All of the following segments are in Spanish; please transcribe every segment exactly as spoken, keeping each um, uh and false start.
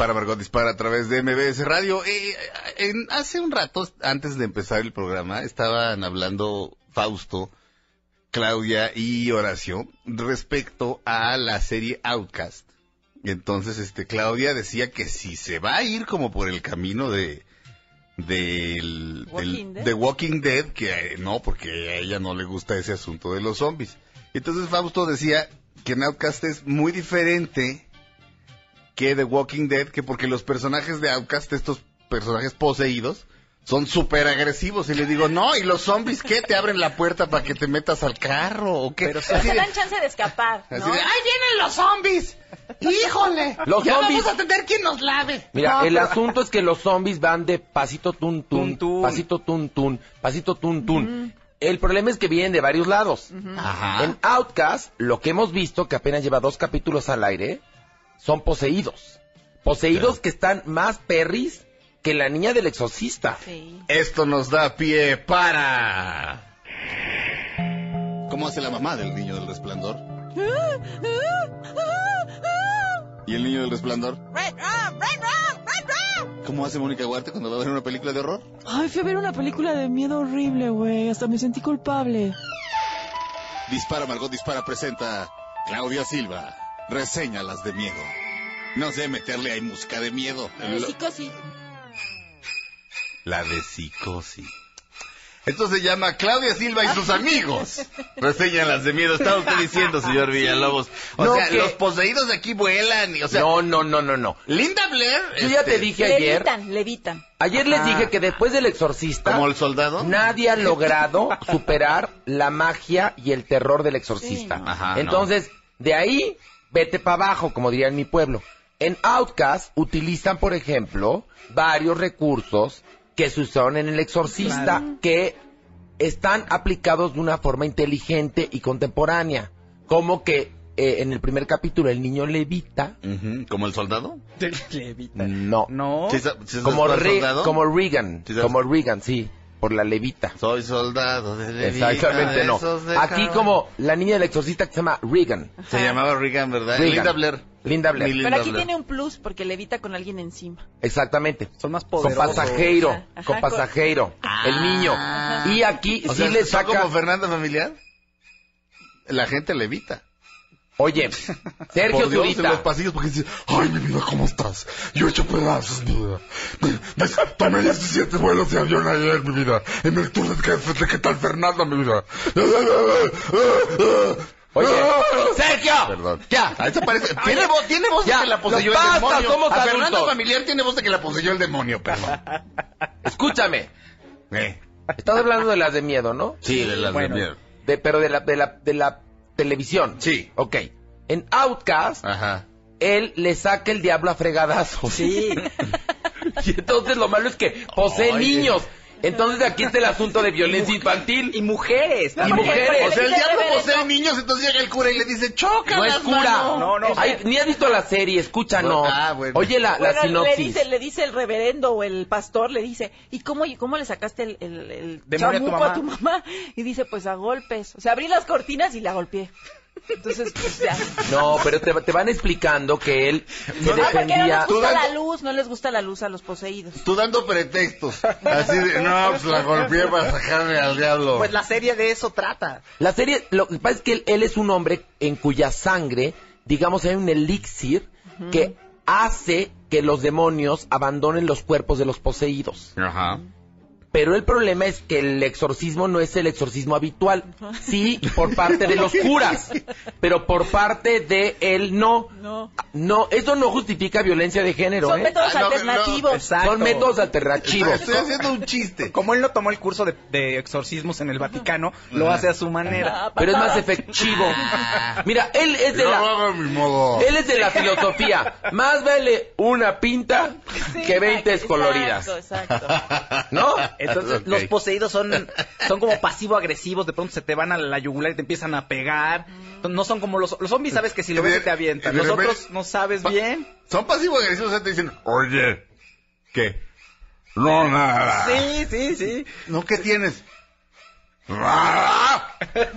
Dispara, Margot Dispara a través de M B S Radio. Eh, en, hace un rato, antes de empezar el programa, estaban hablando Fausto, Claudia y Horacio respecto a la serie Outcast. Y entonces, este, Claudia decía que si se va a ir como por el camino de del, Walking del de Walking Dead, que eh, no, porque a ella no le gusta ese asunto de los zombies. Entonces Fausto decía que en Outcast es muy diferente que The Walking Dead, que porque los personajes de Outcast, estos personajes poseídos, son súper agresivos. Y le digo, no, ¿y los zombies qué? ¿Te abren la puerta para que te metas al carro o qué? Pero se dan chance de escapar, ¿no? Así de, ¡ay, vienen los zombies! ¡Híjole! Los ya zombies... vamos a tener quien nos lave. Mira, no, el pero... asunto es que los zombies van de pasito tun tun, tun, tun. pasito tun tun, pasito tun tun. Uh-huh. El problema es que vienen de varios lados. Uh-huh. Ajá. En Outcast, lo que hemos visto, que apenas lleva dos capítulos al aire, son poseídos. Poseídos, sí, que están más perris que la niña del exorcista. Sí. Esto nos da pie para... ¿Cómo hace la mamá del niño del resplandor? ¿Y el niño del resplandor? ¿Cómo hace Mónica Huarte cuando va a ver una película de horror? Ay, fui a ver una película de miedo horrible, güey. Hasta me sentí culpable. Dispara, Margot Dispara presenta Claudia Silva. Reséñalas de miedo. No sé meterle ahí música de miedo. La de psicosis. La de psicosis. Esto se llama Claudia Silva y sus amigos. Reseñalas de miedo. Está usted diciendo, señor Villalobos. O no, sea, que... los poseídos de aquí vuelan. Y, o sea, no, no, no, no, no. Linda Blair. Yo este... ya te dije ayer. Levitan, levitan. Ayer Ajá. les dije que después del exorcista. ¿Como el soldado? Nadie ha logrado superar la magia y el terror del exorcista. Sí, no. Ajá, entonces, no. De ahí, vete para abajo, como diría en mi pueblo. En Outcast utilizan, por ejemplo, varios recursos que se usaron en El Exorcista, claro, que están aplicados de una forma inteligente y contemporánea. Como que eh, en el primer capítulo el niño levita. Uh-huh. ¿Como el soldado? Levita. No. No. ¿Sí, sí, como, Re- soldado? como Reagan. ¿Sí, como Reagan, sí. Por la levita. Soy soldado de levita. Exactamente, no. Aquí como la niña del exorcista que se llama Reagan. Ajá. Se llamaba Reagan, ¿verdad? Reagan. Linda Blair. Linda Blair. Pero Linda aquí Blair. tiene un plus porque levita con alguien encima. Exactamente. Son más poderosos. Con pasajero. Ajá. Con pasajero. Ah. El niño. Y aquí o sí sea, le ¿son saca... como Fernanda Familiar? La gente levita. Oye, Sergio Por Dios, en Zurita. los pasillos porque dice, ay, mi vida, ¿cómo estás? Yo he hecho pedazos, mi vida. Me- me- Tomé diecisiete vuelos de avión ayer, mi vida. En el tour de qué, de qué tal Fernanda, mi vida. Oye, Sergio. Perdón. Ya. Ah, eso parece, tiene voz, tiene voz Ya, de que la poseyó no, el basta, demonio. somos A Fernanda adultos. Familiar tiene voz de que la poseyó el demonio, perdón. Escúchame. Eh. Estás hablando de las de miedo, ¿no? Sí, de las bueno. de miedo. De, pero de la, de la, de la televisión. Sí. Ok. En Outcast, Ajá. él le saca el diablo a fregadazos. Sí. Y entonces lo malo es que posee Ay, niños. Entonces aquí está el asunto de violencia infantil. Y mujeres. Y mujeres. O sea, el dice diablo reverendo. posee niños, entonces llega el cura y le dice, choca. No es cura. No, no. Ay, ni has visto la serie, escucha, no. Ah, bueno. Oye la, la Bueno, sinopsis. le dice, le dice el reverendo o el pastor, le dice, ¿y cómo, cómo le sacaste el, el, el Demonio a tu chamuco mamá? a tu mamá? Y dice, pues a golpes. O sea, abrí las cortinas y la golpeé. Entonces, pues ya. No, pero te, te van explicando que él se Ah, porque no les defendía. gusta la dando- luz, no les gusta la luz a los poseídos. Tú dando pretextos. Así de, no, pues la golpeé para sacarle al diablo. Pues la serie de eso trata. La serie, lo que pasa es que él, él es un hombre en cuya sangre, digamos, hay un elixir uh-huh. que hace que los demonios abandonen los cuerpos de los poseídos. Ajá. Pero el problema es que el exorcismo no es el exorcismo habitual. Sí, por parte de los curas, pero por parte de él no. No. No, eso no justifica violencia de género, Son ¿eh? métodos Ah, no, alternativos. no, exacto. Son métodos alternativos. Estoy haciendo un chiste. Como él no tomó el curso de, de exorcismos en el Vaticano, lo hace a su manera. Pero es más efectivo. Mira, él es de Yo lo la... hago a mi modo. Él es de la filosofía. Más vale una pinta Sí, que veinte exacto, coloridas. Exacto. ¿No? Entonces, Ok. los poseídos son, son como pasivo-agresivos, de pronto se te van a la yugular y te empiezan a pegar. No son como los, los zombies, sabes que si lo ves te avientan. de Los repente- otros no sabes Pa- bien. Son pasivo-agresivos, o sea, te dicen, oye, ¿qué? No, nada. Sí, sí, sí. ¿No qué tienes?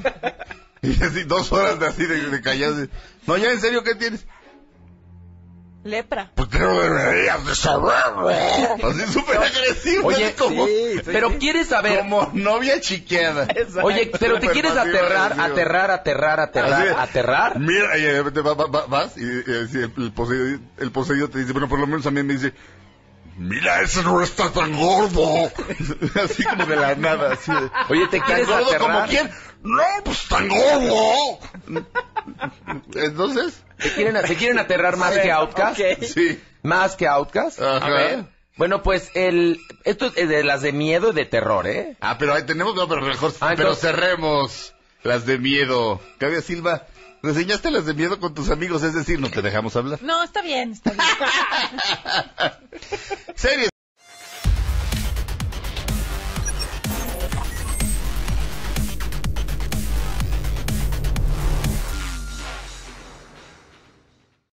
Y así, dos horas de así de, de callados. No, ya, ¿en serio qué tienes? Lepra. Pues te lo deberías de saber. Así súper agresivo. Oye, así como, sí, sí. pero quieres saber... como novia chiqueada. Oye, pero te Súper quieres pasivo aterrar, agresivo. aterrar, aterrar, aterrar, Así es. aterrar. Mira, y, eh, te va- va- va- vas y, y, así el, el poseído, el poseído te dice, bueno, por lo menos a mí me dice, mira, ese no está tan gordo. Así como de la nada, así de, Oye, ¿te ¿tan quieres gordo como aterrar? quién? No, pues tan gordo. Entonces, ¿Te quieren, ¿te quieren aterrar más que Outcast? ok. sí. ¿Más que Outcast? Ajá. A ver. Bueno, pues el... Esto es de las de miedo y de terror, ¿eh? Ah, pero ahí tenemos, no, pero mejor, Ah, pero entonces- cerremos las de miedo. Claudia Silva, reseñaste las de miedo con tus amigos, es decir, no te dejamos hablar. No, está bien, está bien. Series